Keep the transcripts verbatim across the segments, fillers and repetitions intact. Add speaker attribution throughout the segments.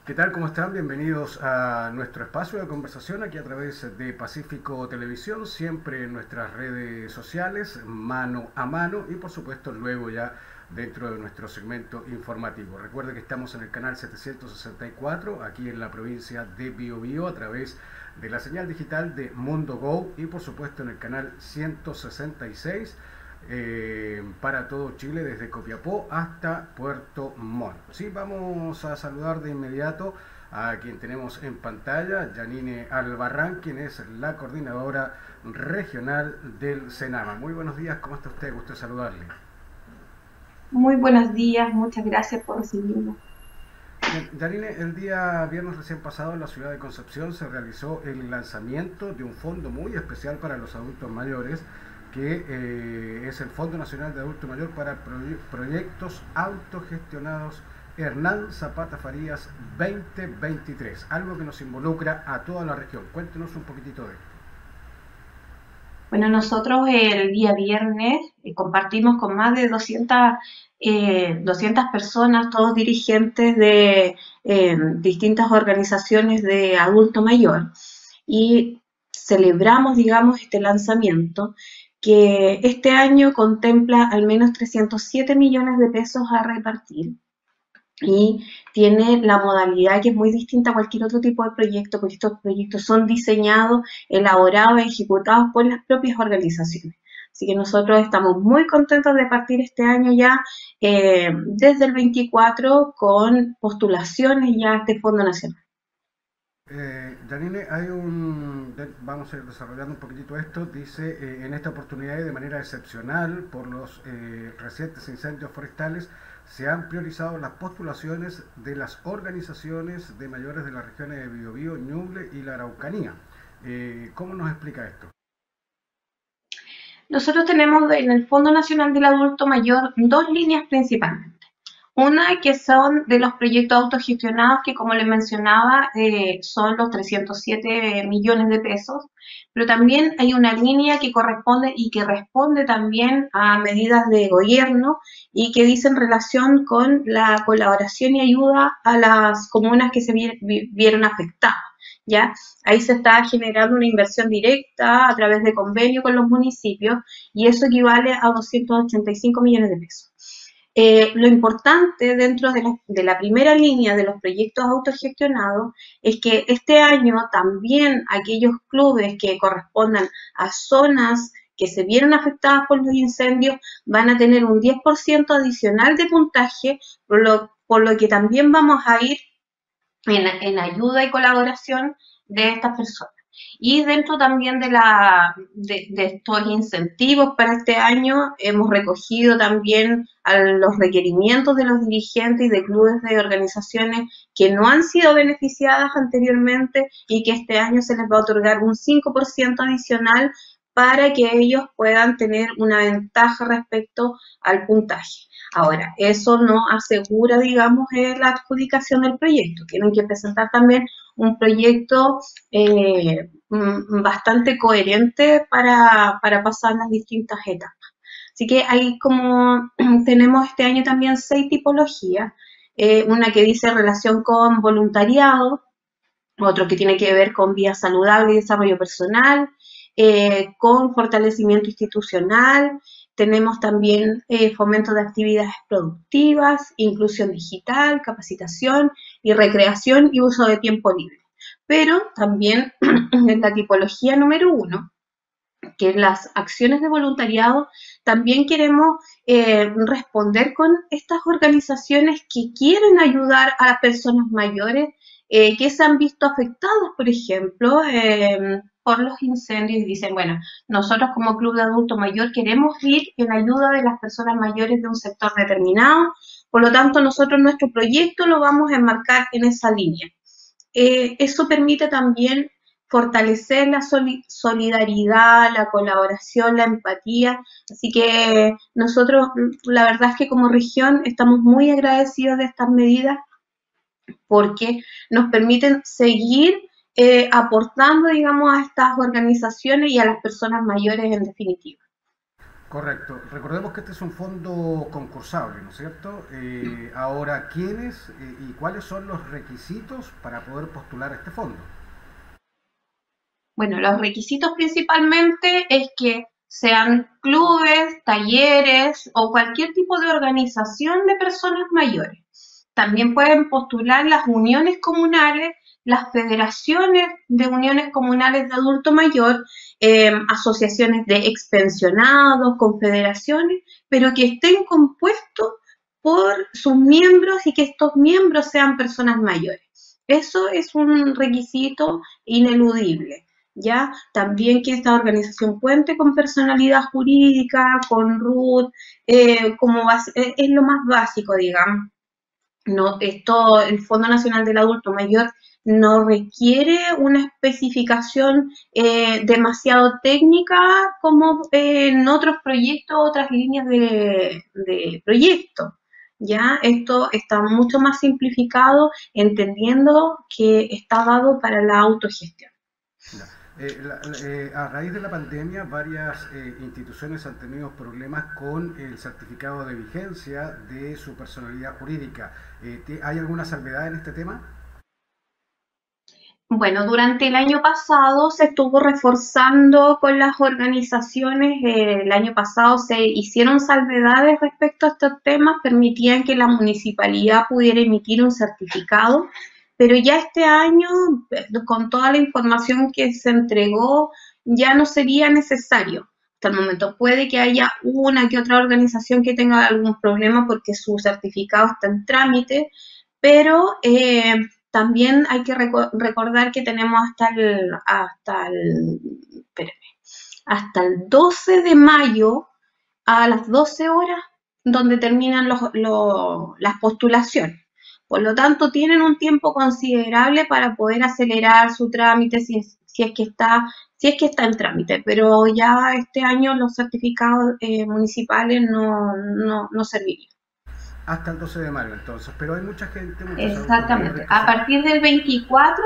Speaker 1: ¿Qué tal? ¿Cómo están? Bienvenidos a nuestro espacio de conversación aquí a través de Pacífico Televisión, siempre en nuestras redes sociales, mano a mano y por supuesto luego ya dentro de nuestro segmento informativo. Recuerde que estamos en el canal setecientos sesenta y cuatro aquí en la provincia de Biobío a través de la señal digital de Mundo Go y por supuesto en el canal ciento sesenta y seis eh, para todo Chile, desde Copiapó hasta Puerto Montt. Sí, vamos a saludar de inmediato a quien tenemos en pantalla, Yanine Albarrán, quien es la coordinadora regional del Senama. Muy buenos días, ¿cómo está usted? Gusto saludarle.
Speaker 2: Muy buenos días, muchas gracias por recibirnos.
Speaker 1: Bien, Yanine, el día viernes recién pasado en la ciudad de Concepción se realizó el lanzamiento de un fondo muy especial para los adultos mayores, que eh, es el Fondo Nacional de Adulto Mayor para Proye- Proyectos Autogestionados Hernán Zapata Farías dos mil veintitrés, algo que nos involucra a toda la región. Cuéntenos un poquitito de esto.
Speaker 2: Bueno, nosotros el día viernes eh, compartimos con más de doscientas, eh, doscientas personas, todos dirigentes de eh, distintas organizaciones de adulto mayor, y celebramos, digamos, este lanzamiento que este año contempla al menos trescientos siete millones de pesos a repartir. Y tiene la modalidad que es muy distinta a cualquier otro tipo de proyecto, porque estos proyectos son diseñados, elaborados y ejecutados por las propias organizaciones. Así que nosotros estamos muy contentos de partir este año ya, eh, desde el veinticuatro, con postulaciones ya a este Fondo Nacional.
Speaker 1: Eh, Janine, hay un, de- vamos a ir desarrollando un poquitito esto, dice, eh, en esta oportunidad y de manera excepcional por los eh, recientes incendios forestales, se han priorizado las postulaciones de las organizaciones de mayores de las regiones de Biobío, Ñuble y la Araucanía. Eh, ¿cómo nos explica esto?
Speaker 2: Nosotros tenemos en el Fondo Nacional del Adulto Mayor dos líneas principalmente. Una que son de los proyectos autogestionados, que como les mencionaba, eh, son los trescientos siete millones de pesos, pero también hay una línea que corresponde y que responde también a medidas de gobierno y que dicen relación con la colaboración y ayuda a las comunas que se vieron afectadas. ¿Ya? Ahí se está generando una inversión directa a través de convenio con los municipios, y eso equivale a doscientos ochenta y cinco millones de pesos. Eh, lo importante dentro de la, de la, primera línea de los proyectos autogestionados es que este año también aquellos clubes que correspondan a zonas que se vieron afectadas por los incendios van a tener un diez por ciento adicional de puntaje, por lo, por lo que también vamos a ir en, en ayuda y colaboración de estas personas. Y dentro también de, la, de, de, estos incentivos para este año, hemos recogido también a los requerimientos de los dirigentes y de clubes de organizaciones que no han sido beneficiadas anteriormente, y que este año se les va a otorgar un cinco por ciento adicional para que ellos puedan tener una ventaja respecto al puntaje. Ahora, eso no asegura, digamos, eh, la adjudicación del proyecto. Tienen que presentar también un proyecto eh, bastante coherente para, para pasar las distintas etapas. Así que hay como, tenemos este año también seis tipologías, eh, una que dice relación con voluntariado, otro que tiene que ver con vía saludable y desarrollo personal, eh, con fortalecimiento institucional. Tenemos también eh, fomento de actividades productivas, inclusión digital, capacitación y recreación y uso de tiempo libre. Pero también en la tipología número uno, que es las acciones de voluntariado, también queremos eh, responder con estas organizaciones que quieren ayudar a las personas mayores eh, que se han visto afectadas, por ejemplo, eh, por los incendios, y dicen, bueno, nosotros como Club de Adulto Mayor queremos ir en ayuda de las personas mayores de un sector determinado, por lo tanto nosotros nuestro proyecto lo vamos a enmarcar en esa línea. Eh, eso permite también fortalecer la solidaridad, la colaboración, la empatía. Así que nosotros, la verdad es que como región estamos muy agradecidos de estas medidas, porque nos permiten seguir eh, aportando, digamos, a estas organizaciones y a las personas mayores en definitiva.
Speaker 1: Correcto. Recordemos que este es un fondo concursable, ¿no es cierto? Eh, ahora, ¿quiénes eh, y cuáles son los requisitos para poder postular a este fondo?
Speaker 2: Bueno, los requisitos principalmente es que sean clubes, talleres o cualquier tipo de organización de personas mayores. También pueden postular las uniones comunales, las federaciones de uniones comunales de adulto mayor, eh, asociaciones de expensionados, confederaciones, pero que estén compuestos por sus miembros y que estos miembros sean personas mayores. Eso es un requisito ineludible. ¿Ya? También que esta organización cuente con personalidad jurídica, con R U T, eh, como base, es lo más básico, digamos. No, esto, el Fondo Nacional del Adulto Mayor no requiere una especificación eh, demasiado técnica como eh, en otros proyectos, otras líneas de, de proyecto. ¿Ya? Esto está mucho más simplificado, entendiendo que está dado para la autogestión.
Speaker 1: Ya. Eh, la- la- eh, a raíz de la pandemia, varias eh, instituciones han tenido problemas con el certificado de vigencia de su personalidad jurídica. Eh, ¿te- ¿hay alguna salvedad en este tema?
Speaker 2: Bueno, durante el año pasado se estuvo reforzando con las organizaciones. Eh, el año pasado se hicieron salvedades respecto a estos temas, permitían que la municipalidad pudiera emitir un certificado, pero ya este año, eh, con toda la información que se entregó, ya no sería necesario. Hasta el momento puede que haya una que otra organización que tenga algún problema porque su certificado está en trámite, pero eh, también hay que reco- recordar que tenemos hasta el, hasta el, espérame, hasta el doce de mayo a las doce horas donde terminan los, los- las postulaciones. Por lo tanto, tienen un tiempo considerable para poder acelerar su trámite si es, si es que está, si es que está en trámite, pero ya este año los certificados eh, municipales no, no, no servirían.
Speaker 1: Hasta el doce de mayo, entonces. Pero hay mucha gente, muchos adultos mayores
Speaker 2: Exactamente,
Speaker 1: que
Speaker 2: a
Speaker 1: son.
Speaker 2: partir del veinticuatro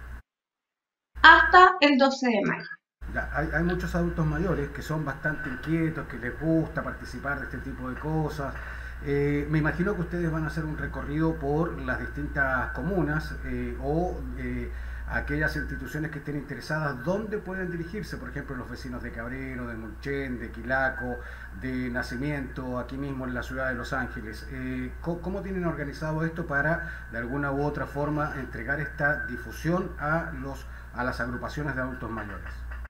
Speaker 2: hasta el doce de mayo.
Speaker 1: Ya, hay, hay muchos adultos mayores que son bastante inquietos, que les gusta participar de este tipo de cosas. Eh, me imagino que ustedes van a hacer un recorrido por las distintas comunas eh, o eh, aquellas instituciones que estén interesadas, ¿dónde pueden dirigirse? Por ejemplo, los vecinos de Cabrero, de Mulchen, de Quilaco, de Nacimiento, aquí mismo en la ciudad de Los Ángeles. Eh, ¿cómo, ¿Cómo tienen organizado esto para, de alguna u otra forma, entregar esta difusión a, los, a las agrupaciones de adultos mayores?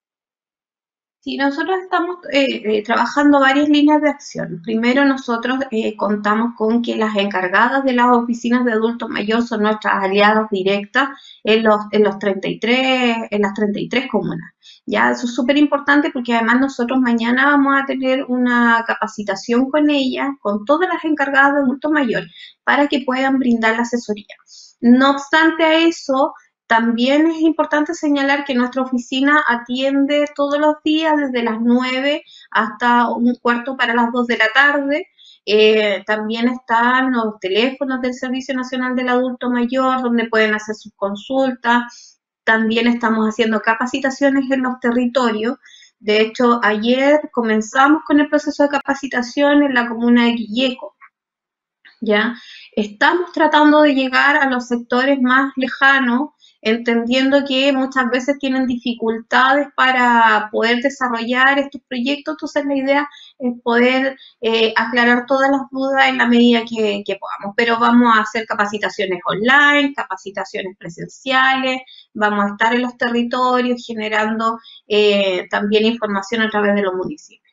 Speaker 2: Sí, nosotros estamos eh, eh, trabajando varias líneas de acción. Primero, nosotros eh, contamos con que las encargadas de las oficinas de adultos mayores son nuestras aliadas directas en los, en los treinta y tres, en las treinta y tres comunas. Ya, eso es súper importante porque además nosotros mañana vamos a tener una capacitación con ellas, con todas las encargadas de adultos mayores, para que puedan brindar la asesoría. No obstante a eso, también es importante señalar que nuestra oficina atiende todos los días desde las nueve hasta un cuarto para las dos de la tarde. Eh, también están los teléfonos del Servicio Nacional del Adulto Mayor donde pueden hacer sus consultas. También estamos haciendo capacitaciones en los territorios. De hecho, ayer comenzamos con el proceso de capacitación en la comuna de Quilleco. ¿Ya? Estamos tratando de llegar a los sectores más lejanos, entendiendo que muchas veces tienen dificultades para poder desarrollar estos proyectos. Entonces la idea es poder eh, aclarar todas las dudas en la medida que, que podamos. Pero vamos a hacer capacitaciones online, capacitaciones presenciales, vamos a estar en los territorios generando eh, también información a través de los municipios.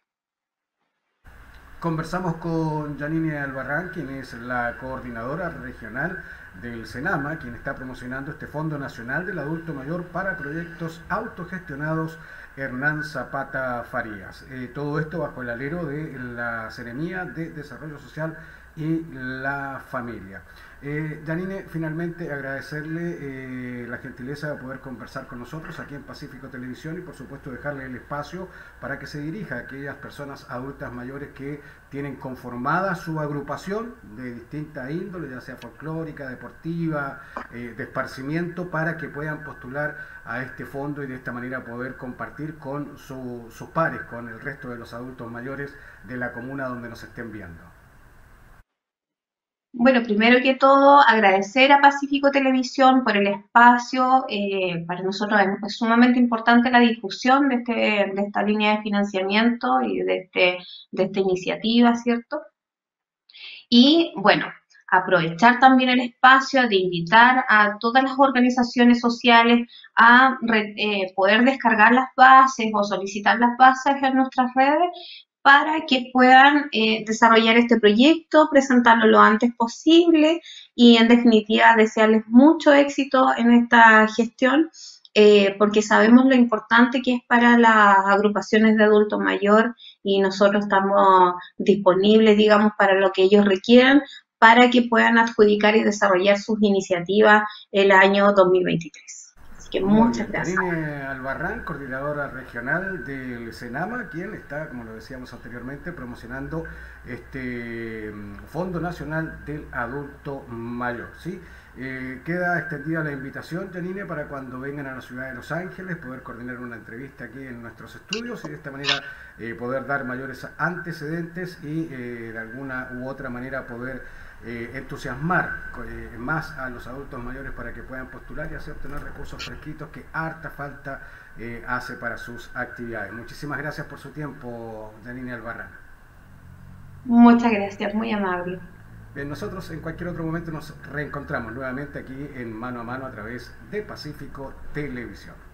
Speaker 1: Conversamos con Janine Albarrán, quien es la coordinadora regional del SENAMA, quien está promocionando este Fondo Nacional del Adulto Mayor para proyectos autogestionados Hernán Zapata Farías. Eh, todo esto bajo el alero de la Seremía de Desarrollo Social y la familia. Eh, Janine, finalmente agradecerle eh, la gentileza de poder conversar con nosotros aquí en Pacífico Televisión y por supuesto dejarle el espacio para que se dirija a aquellas personas adultas mayores que tienen conformada su agrupación de distinta índole, ya sea folclórica, deportiva, eh, de esparcimiento, para que puedan postular a este fondo y de esta manera poder compartir con su, sus pares, con el resto de los adultos mayores de la comuna donde nos estén viendo.
Speaker 2: Bueno, primero que todo, agradecer a Pacífico Televisión por el espacio. Eh, para nosotros es, es sumamente importante la difusión de, este, de esta línea de financiamiento y de, este, de esta iniciativa, ¿cierto? Y bueno, aprovechar también el espacio de invitar a todas las organizaciones sociales a re, eh, poder descargar las bases o solicitar las bases en nuestras redes para que puedan eh, desarrollar este proyecto, presentarlo lo antes posible y en definitiva desearles mucho éxito en esta gestión, eh, porque sabemos lo importante que es para las agrupaciones de adulto mayor y nosotros estamos disponibles, digamos, para lo que ellos requieran para que puedan adjudicar y desarrollar sus iniciativas el año dos mil veintitrés. Así que
Speaker 1: Muy
Speaker 2: muchas
Speaker 1: bien.
Speaker 2: gracias.
Speaker 1: Janine Albarrán, coordinadora regional del SENAMA, quien está, como lo decíamos anteriormente, promocionando este Fondo Nacional del Adulto Mayor. ¿Sí? Eh, queda extendida la invitación, Janine, para cuando vengan a la ciudad de Los Ángeles, poder coordinar una entrevista aquí en nuestros estudios y de esta manera eh, poder dar mayores antecedentes y eh, de alguna u otra manera poder eh, entusiasmar eh, más a los adultos mayores para que puedan postular y así obtener recursos fresquitos que harta falta eh, hace para sus actividades. Muchísimas gracias por su tiempo, Janine Albarrán.
Speaker 2: Muchas gracias, muy amable.
Speaker 1: Bien, nosotros en cualquier otro momento nos reencontramos nuevamente aquí en Mano a Mano a través de Pacífico Televisión.